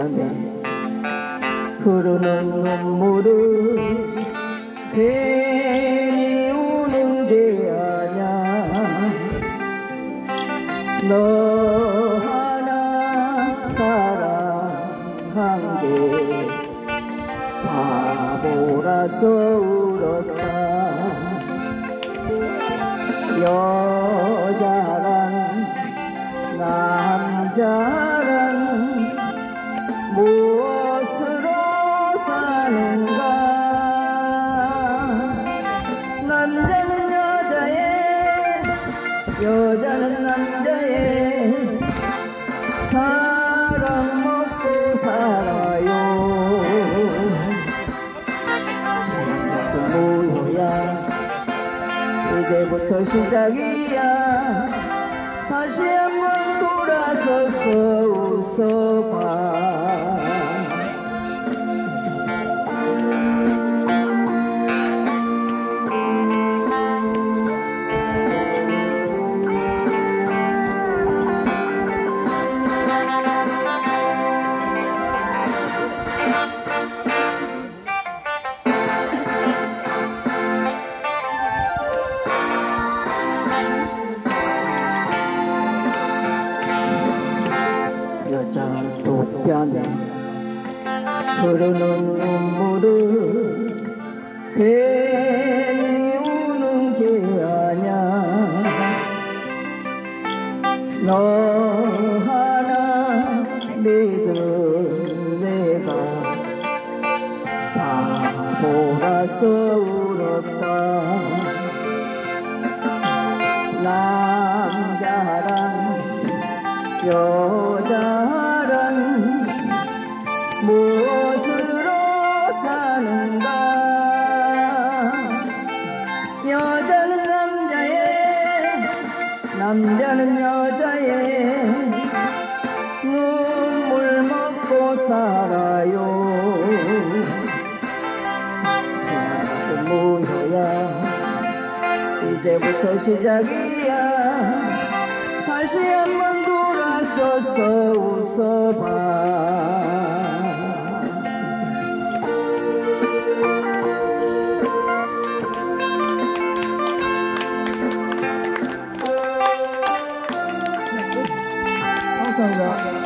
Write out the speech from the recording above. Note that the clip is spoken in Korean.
뺨에 흐르는 눈물을 괜히 우는 게 아냐. 너 하나 사랑한 게 바보라서 울었다. 여자란 남자란 무엇으로 사는가. 남자는 여자의 여자는 남자의 사랑 먹고 살아요. 무슨 무효야. 이제부터 시작이야. 다시 한번 돌아서서 웃어봐. 여자 두 뺨에 흐르는 눈물을 괜히 우는 게 아냐. 너 하나 믿은 내가 바보라서 울었다. 남자란 여자란 무엇으로 사는가. 여자는 남자의 남자는 여자의 눈물 먹고 살아요. 무효야. 이제부터 시작이야. 다시 한번 돌아서서 웃어봐. 감사합니다.